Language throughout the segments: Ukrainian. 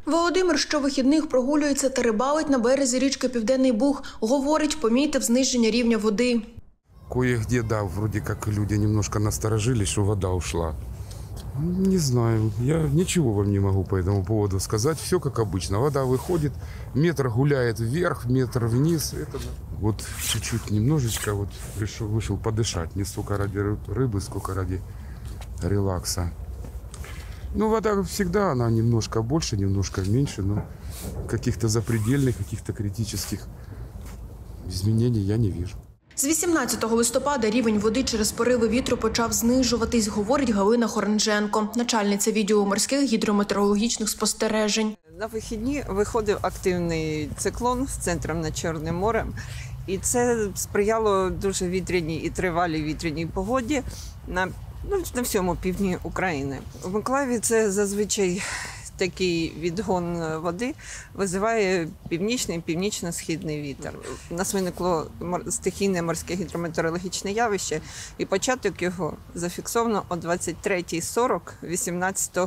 Володимир щовихідних прогулюється та рибалить на березі річки Південний Буг. Говорить, помітив зниження рівня води. Кое-где, да, вроде как люди немножко насторожились, что вода ушла. Не знаю, я ничего вам не могу по этому поводу сказать. Все как обычно. Вода выходит, метр гуляет вверх, метр вниз. Это вот чуть-чуть, немножечко вот вышел подышать. Не столько ради рыбы, сколько ради релакса. Ну, вода всегда, она немножко больше, немножко меньше, но каких-то запредельных, каких-то критических изменений я не вижу. З 18 листопада рівень води через пориви вітру почав знижуватись, говорить Галина Хоренженко, начальниця відділу морських гідрометеорологічних спостережень. На вихідні виходив активний циклон з центром над Чорним морем. І це сприяло дуже вітряній і тривалій вітряній погоді на всьому півдні України. У Миколаєві це зазвичай такий відгон води визиває північний і північно-східний вітер. У нас виникло стихійне морське гідрометеорологічне явище, і початок його зафіксовано о 23:40 18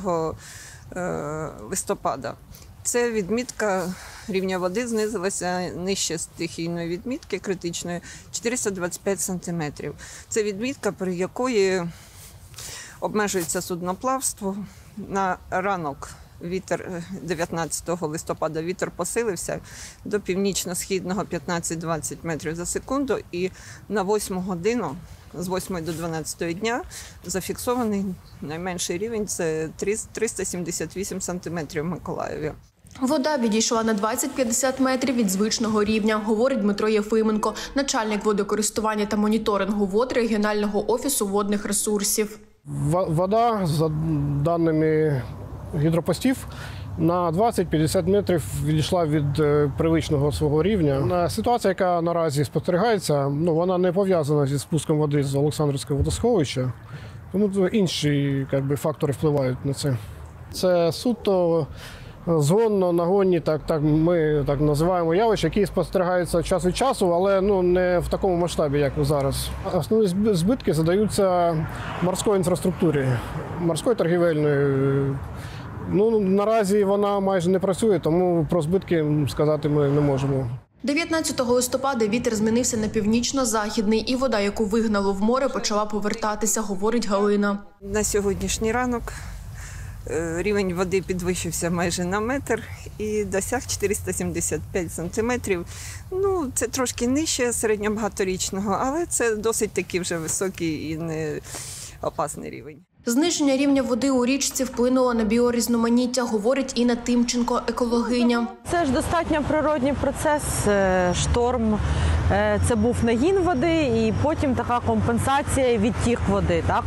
листопада. Це відмітка рівня води знизилася нижче стихійної відмітки критичної 425 сантиметрів. Це відмітка, при якої обмежується судноплавство. На ранок вітер 19 листопада вітер посилився до північно-східного 15-20 метрів за секунду, і на 8 годину з 8 до 12 дня зафіксований найменший рівень – це 378 сантиметрів в Миколаєві. Вода відійшла на 20-50 метрів від звичного рівня, говорить Дмитро Єфименко, начальник водокористування та моніторингу вод регіонального офісу водних ресурсів. Вода, за даними гідропостів, на 20-50 метрів відійшла від привичного свого рівня. Ситуація, яка наразі спостерігається, вона не пов'язана зі спуском води з Олександрівського водосховища, тому інші фактори впливають на це. Це суто згонно-нагонні, ми так називаємо явища, які спостерігаються час від часу, але не в такому масштабі, як зараз. Основні збитки задаються морської інфраструктурі, морської торгівельної. Наразі вона майже не працює, тому про збитки сказати ми не можемо. 19 листопада вітер змінився на північно-західний, і вода, яку вигнало в море, почала повертатися, говорить Галина. На сьогоднішній ранок рівень води підвищився майже на метр і досяг 475 сантиметрів. Це трошки нижче середньобагаторічного, але це досить таки вже високий і не опасний рівень. Зниження рівня води у річці вплинуло на біорізноманіття, говорить Інна Тимченко, екологиня. Це ж достатньо природній процес, шторм. Це був нагін води і потім така компенсація відтік води. Так?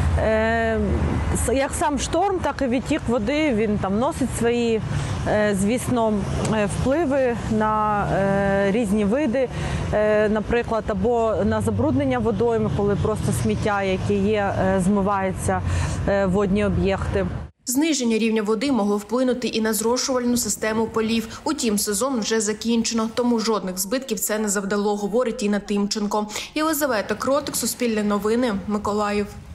Як сам шторм, так і відтік води, він там носить свої, звісно, впливи на різні види, наприклад, або на забруднення водойми, коли просто сміття, яке є, змивається в водні об'єкти. Зниження рівня води могло вплинути і на зрошувальну систему полів. Утім, сезон вже закінчено, тому жодних збитків це не завдало, говорить Інна Тимченко. Єлизавета Кротик, Суспільне новини, Миколаїв.